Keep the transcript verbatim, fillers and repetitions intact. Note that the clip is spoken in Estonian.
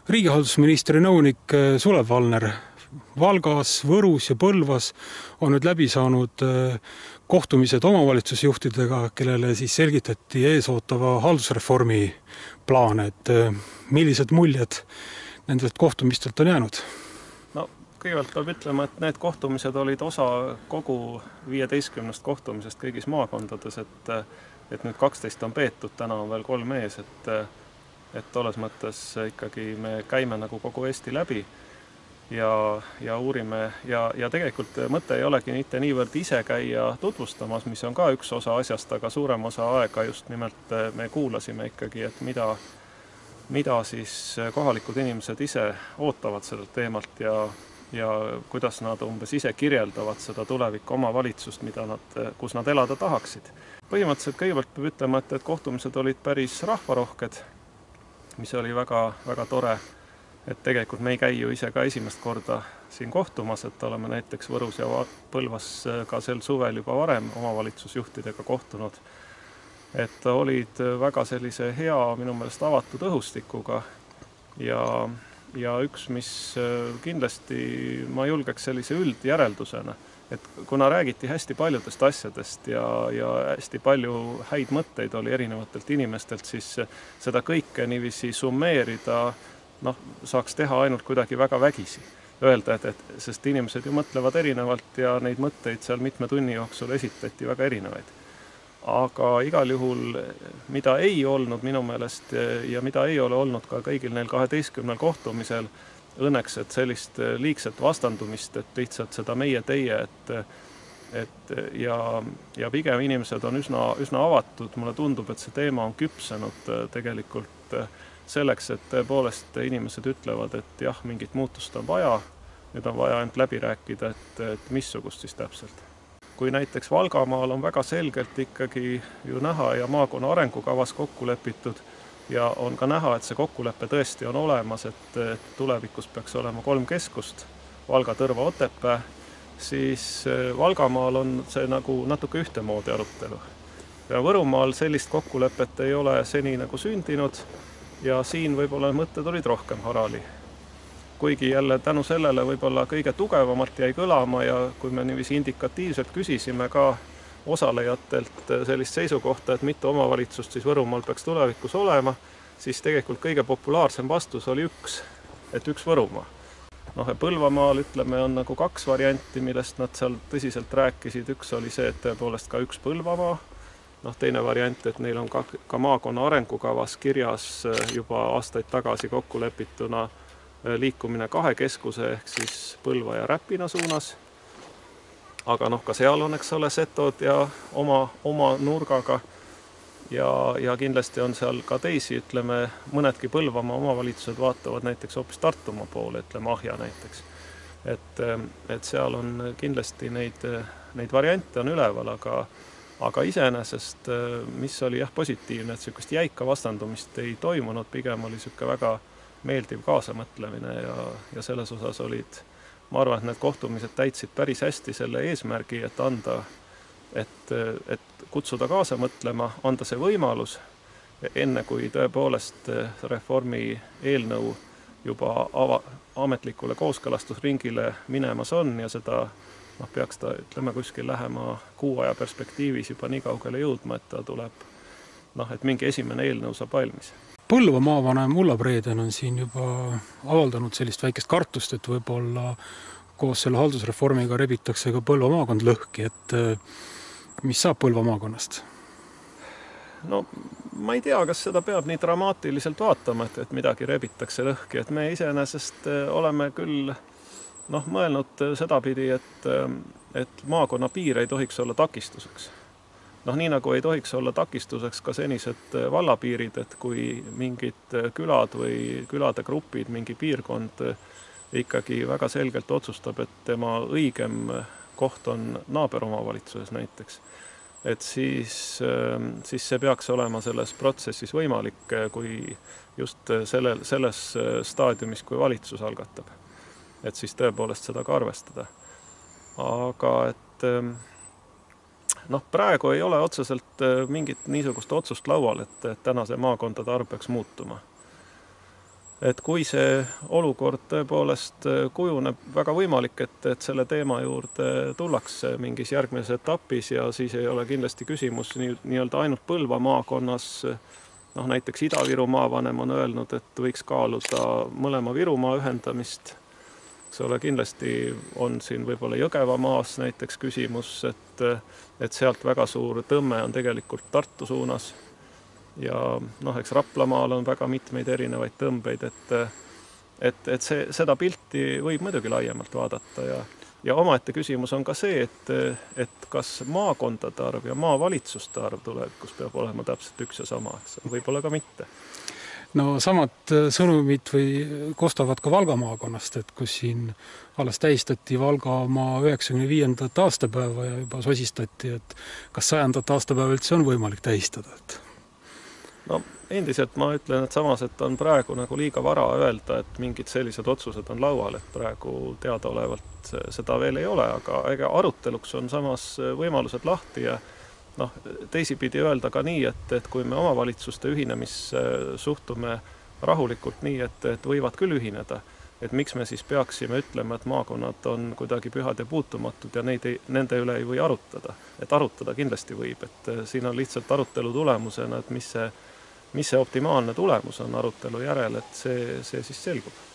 Riigihaldusministri nõunik Sulev Valner Valgas, Võrus ja Põlvas on nüüd läbi saanud kohtumised omavalitsusjuhtidega, kellele siis selgitati eesootava haldusreformi plaane, et millised muljed nendelt kohtumistelt on jäänud? No, kõigepealt peab ütlema, et need kohtumised olid osa kogu viieteistkümnest kohtumisest kõigis maakondades, et, et nüüd kaksteist on peetud, täna on veel kolm ees, et, et tolles mõttes ikkagi me käime nagu kogu Eesti läbi ja, ja uurime ja, ja tegelikult mõte ei olegi mitte niivõrd ise käia tutvustamas, mis on ka üks osa asjast, aga suurem osa aega just nimelt me kuulasime ikkagi, et mida mida siis kohalikud inimesed ise ootavad sellelt teemalt ja, ja kuidas nad umbes ise kirjeldavad seda tulevikku omavalitsust, mida nad, kus nad elada tahaksid. Põhimõtteliselt kõigepealt peab ütlema, et, et kohtumised olid päris rahvarohked, mis oli väga, väga tore, et tegelikult me ei käi ju ise ka esimest korda siin kohtumas, et oleme näiteks Võrus ja Põlvas ka sel suvel juba varem omavalitsusjuhtidega kohtunud. Et olid väga sellise hea, minu meelest avatud õhustikuga ja, ja üks, mis kindlasti ma julgeks sellise üldjäreldusena, et kuna räägiti hästi paljudest asjadest ja, ja hästi palju häid mõtteid oli erinevatelt inimestelt, siis seda kõike niiviisi summeerida noh, saaks teha ainult kuidagi väga vägisi. Öelda, et, et sest inimesed ju mõtlevad erinevalt ja neid mõtteid seal mitme tunni jooksul esitati väga erinevaid. Aga igal juhul, mida ei olnud minu meelest ja mida ei ole olnud ka kõigil neil kaheteistkümnel kohtumisel, õnneks, et sellist liigset vastandumist, et lihtsalt seda meie teie, et, et ja, ja pigem inimesed on üsna, üsna avatud, mulle tundub, et see teema on küpsenud tegelikult selleks, et tõepoolest inimesed ütlevad, et jah, mingit muutust on vaja, nüüd on vaja ainult läbi rääkida, et, et missugust siis täpselt. Kui näiteks Valgamaal on väga selgelt ikkagi ju näha ja maakonna arengukavas kokku lepitud ja on ka näha, et see kokkulepe tõesti on olemas, et, et tulevikus peaks olema kolm keskust, Valga, Tõrva, Otepää, siis Valgamaal on see nagu natuke ühtemoodi arutelu. Ja Võrumaal sellist kokkulepet ei ole seni nagu sündinud ja siin võib-olla mõtted olid rohkem harali. Kuigi jälle tänu sellele võib-olla kõige tugevamalt jäi kõlama ja kui me niiviisi indikatiivselt küsisime ka osalejatelt sellist seisukohta, et mitu omavalitsust siis Võrumaal peaks tulevikus olema, siis tegelikult kõige populaarsem vastus oli üks, et üks Võrumaa. Noh, Põlvamaal ütleme on nagu kaks varianti, millest nad seal tõsiselt rääkisid. Üks oli see, et tõepoolest ka üks Põlvamaa. Noh, teine variant, et neil on ka, ka maakonna arengukavas kirjas juba aastaid tagasi kokku lepituna liikumine kahe keskuse ehk siis Põlva ja Räpina suunas. Aga noh, ka seal on, eks ole, setod ja oma, oma nurgaga ja, ja kindlasti on seal ka teisi, ütleme, mõnedki Põlvamaa omavalitsused vaatavad näiteks hoopis Tartumaa poole, ütleme Ahja näiteks. Et, et seal on kindlasti neid, neid variante on üleval, aga, aga iseenesest, mis oli jah positiivne, et sellist jäika vastandumist ei toimunud, pigem oli selline väga meeldiv kaasamõtlemine ja, ja selles osas olid, ma arvan, et need kohtumised täitsid päris hästi selle eesmärgi, et anda, et, et kutsuda kaasa mõtlema, anda see võimalus, enne kui tõepoolest reformi eelnõu juba ava, ametlikule kooskõlastusringile minemas on ja seda noh, peaks ta, ütleme, kuskil lähema kuu aja perspektiivis juba nii kaugele jõudma, et ta tuleb, noh, et mingi esimene eelnõu saab valmis. Põlva maavanem Ulla Preeden on siin juba avaldanud sellist väikest kartust, et võib-olla koos selle haldusreformiga rebitakse ka Põlva maakond lõhki, et mis saab Põlva maakonnast? No ma ei tea, kas seda peab nii dramaatiliselt vaatama, et, et midagi rebitakse lõhki, et me iseenesest oleme küll noh, mõelnud sedapidi, et, et maakonna piir ei tohiks olla takistuseks. Noh, nii nagu ei tohiks olla takistuseks ka senised vallapiirid, et kui mingid külad või külade grupid, mingi piirkond ikkagi väga selgelt otsustab, et tema õigem koht on naaberomavalitsuses näiteks, et siis, siis see peaks olema selles protsessis võimalik, kui just selle, selles staadiumis, kui valitsus algatab. Et siis tõepoolest seda ka arvestada. Aga et noh, praegu ei ole otseselt mingit niisugust otsust laual, et tänase maakondade arv peaks muutuma. et kui see olukord tõepoolest kujuneb, väga võimalik, et, et selle teema juurde tullakse mingis järgmises etapis ja siis ei ole kindlasti küsimus nii, nii-öelda ainult Põlva maakonnas. Noh, näiteks Ida-Viru maavanem on öelnud, et võiks kaaluda mõlema Virumaa ühendamist. See ole kindlasti on siin võib-olla Jõgeva maas näiteks küsimus, et, et sealt väga suur tõmme on tegelikult Tartu suunas. Ja noh, eks Raplamaal on väga mitmeid erinevaid tõmbeid, et, et, et see, seda pilti võib muidugi laiemalt vaadata ja, ja omaette küsimus on ka see, et, et kas maakondade arv ja maavalitsuste arv tulevikus peab olema täpselt üks ja sama, eks võib-olla ka mitte. No samad sõnumid või kostavad ka Valga maakonnast, et kus siin alles tähistati Valgamaa üheksakümne viiendat aastapäeva ja juba sosistati, et kas sajandat aastapäeva üldse on võimalik tähistada, et no endiselt ma ütlen, et samas, et on praegu nagu liiga vara öelda, et mingid sellised otsused on laual, et praegu teadaolevalt seda veel ei ole, aga ega aruteluks on samas võimalused lahti ja noh, teisipidi öelda ka nii, et, et kui me omavalitsuste ühinemisse suhtume rahulikult nii, et, et võivad küll ühineda, et miks me siis peaksime ütlema, et maakonnad on kuidagi pühad ja puutumatud ja neid ei, nende üle ei või arutada. Et arutada kindlasti võib, et siin on lihtsalt arutelu tulemusena, et mis see mis see optimaalne tulemus on arutelu järel, et see, see siis selgub.